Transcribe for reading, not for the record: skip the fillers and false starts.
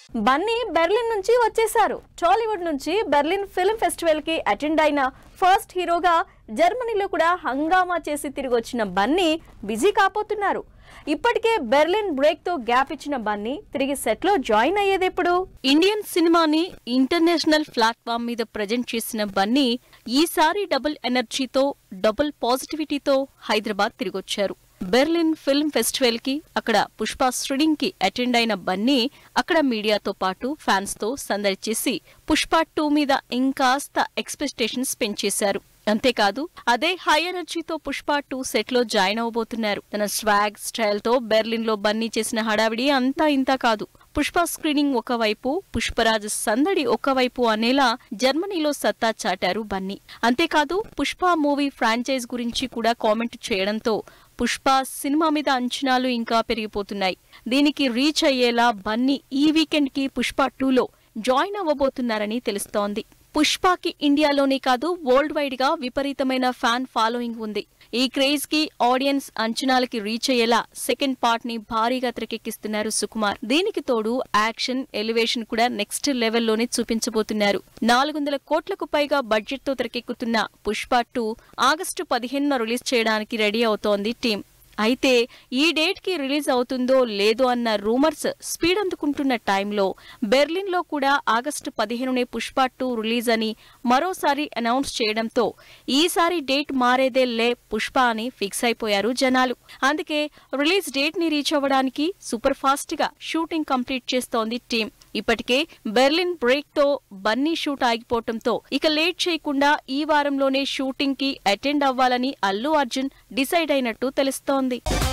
Bunny Berlin నుంచి వచ్చేశారు. Tollywood నుంచి బెర్లిన్ ఫిల్మ్ ఫెస్టివల్ కి అటెండ్ అయిన ఫస్ట్ హీరోగా జర్మనీలో కూడా హంగామా చేసి తిరిగి వచ్చిన బన్నీ బిజీ కాపోతున్నారు. ఇప్పటికే బెర్లిన్ బ్రేక్ తో గ్యాప్ ఇచ్చిన బన్నీ తిరిగి సెట్ లో జాయిన్ అయ్యేదెప్పుడు? ఇండియన్ సినిమాని ఇంటర్నేషనల్ ప్లాట్ఫామ్ మీద ప్రజెంట్ చేసిన బన్నీ ఈసారి డబుల్ ఎనర్జీతో డబుల్ పాజిటివిటీతో హైదరాబాద్ తిరిగొచ్చారు. బెర్లిన్ ఫిల్మ్ ఫెస్టివల్ కి అక్కడ పుష్ప స్క్రీనింగ్ కి అటెండ్ అయిన బన్నీ అక్కడ మీడియాతో పాటు ఫ్యాన్స్ తో సందడి చేసి పుష్ప 2 మీద ఇంకాస్త ఎక్స్పెక్టేషన్స్ పెంచేశారు. అంతేకాదు అదే హై ఎనర్జీతో పుష్ప 2 సెట్ లో జాయిన్ అవబోతున్నారు. తన స్వాగ్ స్టైల్ తో బెర్లిన్ లో బన్నీ చేసిన హడావిడి అంతా ఇంతా కాదు. పుష్ప స్క్రీనింగ్ ఒకవైపు, పుష్పరాజ్ సందడి ఒకవైపు అనేలా జర్మనీలో సత్తా చాటారు బన్నీ. అంతేకాదు పుష్ప మూవీ ఫ్రాంచైజ్ గురించి కూడా కామెంట్ చేయడంతో పుష్ప సినిమా మీద అంచనాలు ఇంకా పెరిగిపోతున్నాయి. దీనికి రీచ్ అయ్యేలా బన్నీ ఈ వీకెండ్ కి పుష్ప 2లో జాయిన్ అవ్వబోతున్నారని తెలుస్తోంది. పుష్పకి ఇండియాలోనే కాదు వరల్డ్ వైడ్ గా విపరీతమైన ఫ్యాన్ ఫాలోయింగ్ ఉంది. ఈ క్రేజ్ కి ఆడియన్స్ అంచనాలకి రీచ్ అయ్యేలా సెకండ్ పార్ట్ ని భారీగా తెరకెక్కిస్తున్నారు సుకుమార్. దీనికి తోడు యాక్షన్ ఎలివేషన్ కూడా నెక్స్ట్ లెవెల్లోనే చూపించబోతున్నారు. 400 కోట్లకు పైగా బడ్జెట్ తో తెరకెక్కుతున్న పుష్ప 2 ఆగస్టు 15న రిలీజ్ చేయడానికి రెడీ అవుతోంది టీం. అయితే ఈ డేట్ కి రిలీజ్ అవుతుందో లేదో అన్న రూమర్స్ స్పీడ్ అందుకుంటున్న టైంలో బెర్లిన్ లో కూడా ఆగస్టు 15నే పుష్ప 2 రిలీజ్ అని మరోసారి అనౌన్స్ చేయడంతో ఈసారి డేట్ మారేదే లే పుష్ప అని ఫిక్స్ అయిపోయారు జనాలు. అందుకే రిలీజ్ డేట్ ని రీచ్ అవ్వడానికి సూపర్ ఫాస్ట్ గా షూటింగ్ కంప్లీట్ చేస్తోంది టీం. ఇప్పటికే బెర్లిన్ బ్రేక్ తో బన్నీ షూట్ ఆగిపోవడంతో ఇక లేట్ చేయకుండా ఈ వారంలోనే షూటింగ్ కి అటెండ్ అవ్వాలని అల్లు అర్జున్ డిసైడ్ అయినట్టు తెలుస్తోంది.